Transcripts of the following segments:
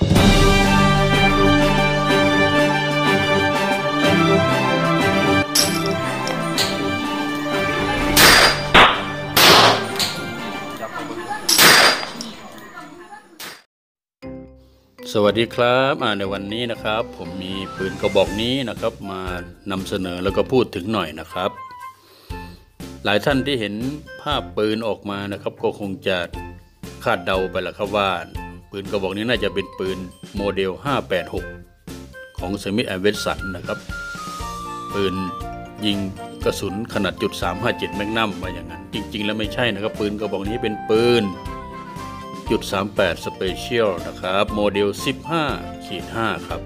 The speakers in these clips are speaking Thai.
สวัสดีครับในวันนี้นะครับผมมีปืนกระบอกนี้นะครับมานำเสนอแล้วก็พูดถึงหน่อยนะครับหลายท่านที่เห็นภาพปืนออกมานะครับก็คงจะคาดเดาไปแล้วครับว่าปืนกระบอกนี้น่าจะเป็นปืนโมเดล586ของสมิธแอนด์เวสสันนะครับปืนยิงกระสุนขนาด.357แมกนัมมาอย่างนั้นจริงๆแล้วไม่ใช่นะครับปืนกระบอกนี้เป็นปืน.38 Special นะครับโมเดล 15-5 ครับ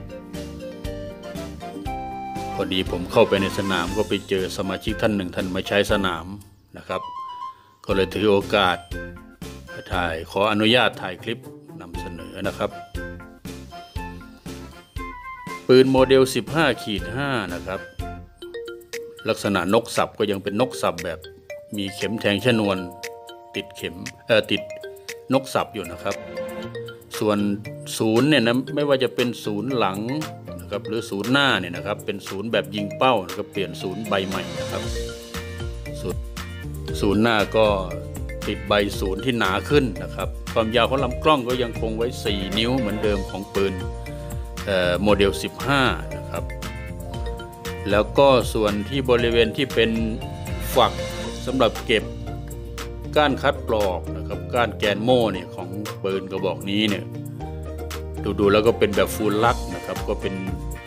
พอดีผมเข้าไปในสนามก็ไปเจอสมาชิกท่านหนึ่งท่านมาใช้สนามนะครับก็เลยถือโอกาสขออนุญาตถ่ายคลิปนำเสนอนะครับปืนโมเดล 15-5 นะครับลักษณะนกสับก็ยังเป็นนกสับแบบมีเข็มแทงชนวนติดนกสับอยู่นะครับส่วนศูนย์เนี่ยนะไม่ว่าจะเป็นศูนย์หลังนะครับหรือศูนย์หน้าเนี่ยนะครับเป็นศูนย์แบบยิงเป้านะครับเปลี่ยนศูนย์ใบใหม่นะครับศูนย์หน้าก็ติดใบศูนย์ที่หนาขึ้นนะครับความยาวของลำกล้องก็ยังคงไว้4 นิ้วเหมือนเดิมของปืนโมเดล 15 นะครับแล้วก็ส่วนที่บริเวณที่เป็นฝักสำหรับเก็บก้านคัดปลอกนะครับก้านแกนโม่เนี่ยของปืนกระบอกนี้เนี่ยดูแล้วก็เป็นแบบฟูลลักนะครับก็เป็น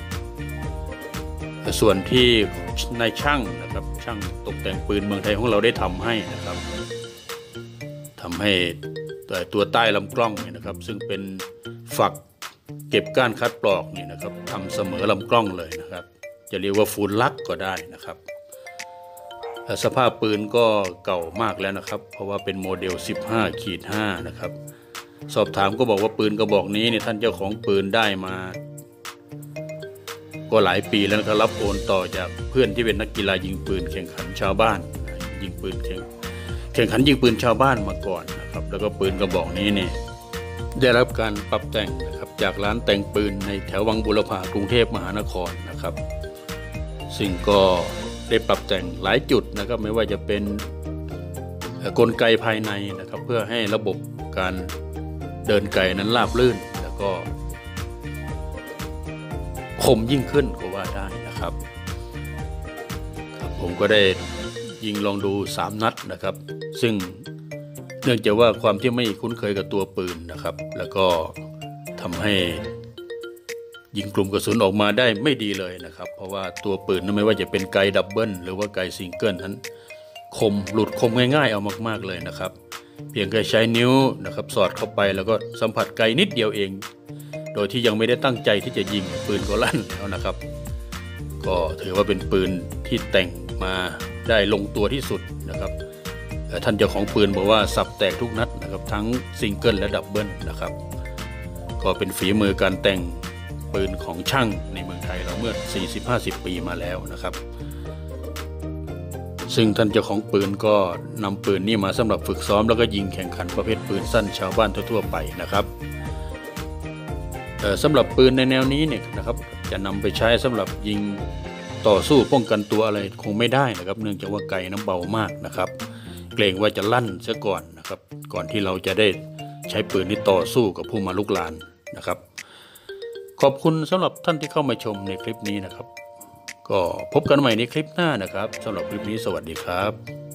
ส่วนที่นายช่างนะครับช่างตกแต่งปืนเมืองไทยของเราได้ทำให้นะครับทำให้ตัวใต้ลำกล้องเนี่ยนะครับซึ่งเป็นฝักเก็บก้านคัดปลอกนี่นะครับทำเสมอลำกล้องเลยนะครับจะเรียกว่าฟูลลักก็ได้นะครับสภาพปืนก็เก่ามากแล้วนะครับเพราะว่าเป็นโมเดล 15-5 นะครับสอบถามก็บอกว่าปืนกระบอกนี้เนี่ยท่านเจ้าของปืนได้มาก็หลายปีแล้วนะครับรับโอนต่อจากเพื่อนที่เป็นนักกีฬายิงปืนแข่งขันชาวบ้านยิงปืนแข่งขันยิงปืนชาวบ้านมาก่อนนะครับแล้วก็ปืนกระบอกนี้เนี่ยได้รับการปรับแต่งนะครับจากร้านแต่งปืนในแถววังบุรพากรุงเทพมหานครนะครับซึ่งก็ได้ปรับแต่งหลายจุดนะครับไม่ว่าจะเป็นกลไกภายในนะครับเพื่อให้ระบบการเดินไกนั้นราบรื่นแล้วก็คมยิ่งขึ้นก็ว่าได้นะครับผมก็ได้ยิงลองดู3 นัดนะครับซึ่งเนื่องจากว่าความที่ไม่คุ้นเคยกับตัวปืนนะครับแล้วก็ทำให้ยิงกลุ่มกระสุนออกมาได้ไม่ดีเลยนะครับเพราะว่าตัวปืนนั้นไม่ว่าจะเป็นไกดับเบิลหรือว่าไกซิงเกิลนั้นคมหลุดคมง่ายๆเอามากๆเลยนะครับเพียงแค่ใช้นิ้วนะครับสอดเข้าไปแล้วก็สัมผัสไกนิดเดียวเองโดยที่ยังไม่ได้ตั้งใจที่จะยิงปืนก็ลั่นแล้วนะครับก็ถือว่าเป็นปืนที่แต่งมาได้ลงตัวที่สุดนะครับท่านเจ้าของปืนบอกว่าสับแตกทุกนัดนะครับทั้งซิงเกิลและดับเบิลนะครับก็เป็นฝีมือการแต่งปืนของช่างในเมืองไทยเราเมื่อ 40-50 ปีมาแล้วนะครับซึ่งท่านเจ้าของปืนก็นำปืนนี้มาสำหรับฝึกซ้อมแล้วก็ยิงแข่งขันประเภทปืนสั้นชาวบ้านทั่วๆไปนะครับสำหรับปืนในแนวนี้เนี่ยนะครับจะนำไปใช้สำหรับยิงต่อสู้ป้องกันตัวอะไรคงไม่ได้นะครับเนื่องจากว่าไกน้ำเบามากนะครับเกรงว่าจะลั่นซะก่อนนะครับก่อนที่เราจะได้ใช้ปืนนี้ต่อสู้กับผู้มาลุกลานนะครับขอบคุณสำหรับท่านที่เข้ามาชมในคลิปนี้นะครับก็พบกันใหม่ในคลิปหน้านะครับสำหรับคลิปนี้สวัสดีครับ